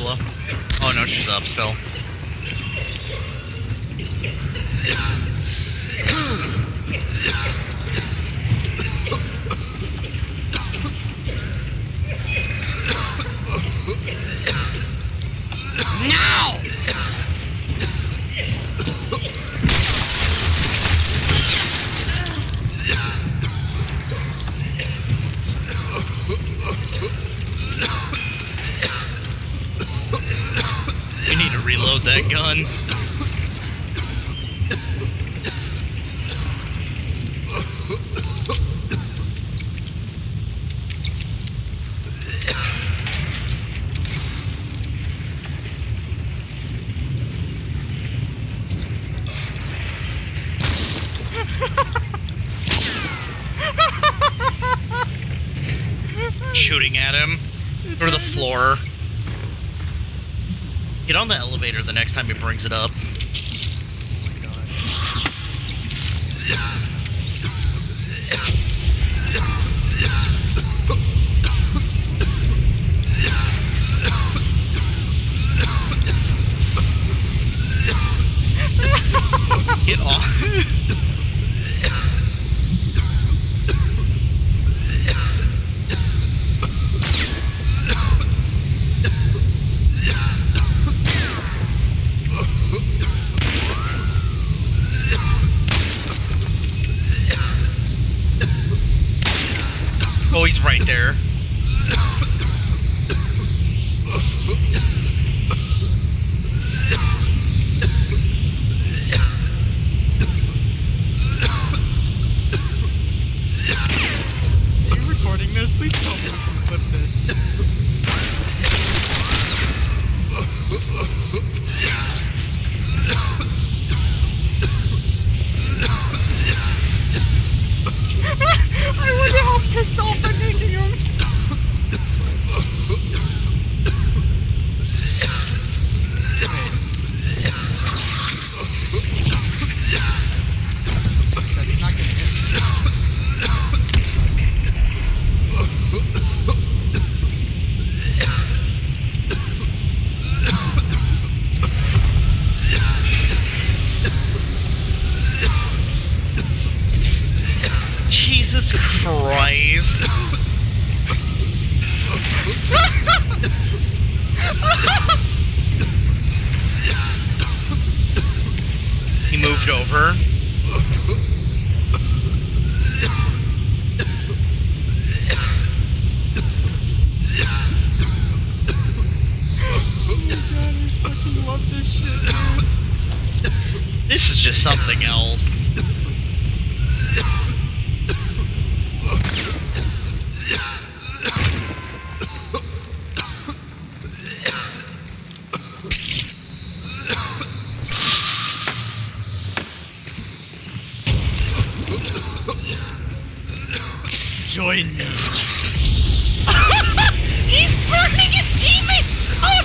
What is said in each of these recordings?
Carla. Oh no, she's up still. Now! You need to reload that gun. Shooting at him through the floor. Get on the elevator the next time he brings it up. Oh my god. Get off. Oh, he's right there. Are you recording this? Please tell me you can clip this. I wonder how pissed off I'm making him. That's not gonna hit. Jesus Christ. He moved over. Oh my god, I fucking love this shit, dude. This is just something else. Join me. He's burning his teammates! Oh!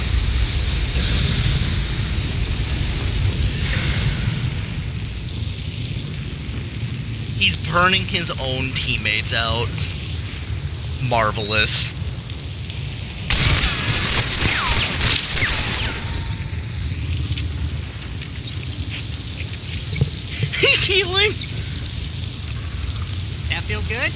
He's burning his own teammates out. Marvelous. He's healing! That feel good?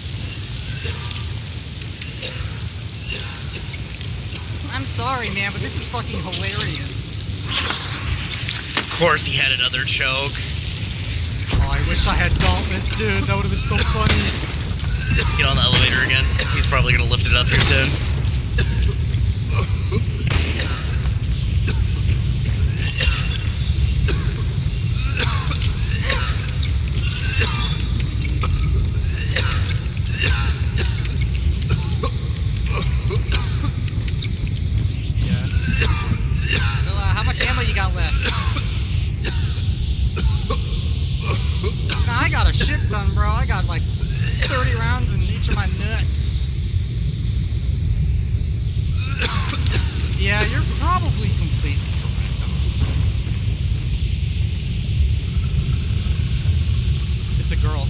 I'm sorry, man, but this is fucking hilarious. Of course he had another choke. Oh, I wish I had Dauntless, dude. That would have been so funny. Get on the elevator again. He's probably gonna lift it up here soon. Yeah. So, how much ammo you got left? Nah, I got a shit ton, bro. I got like 30 rounds in each of my nuts. Yeah, you're probably completely correct, honestly. It's a girl.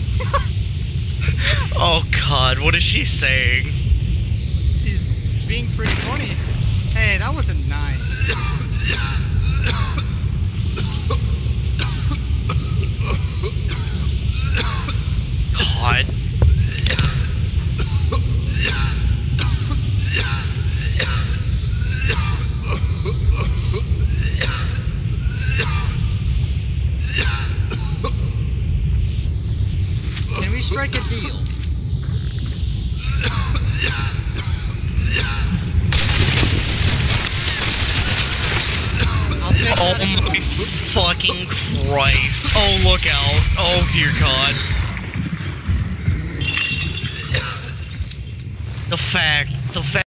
Oh god, what is she saying? She's being pretty funny. Hey, that wasn't nice. God. Can we strike a deal? I'll take Oh that as- my fucking Christ. Oh, look out. Oh, dear God. The fact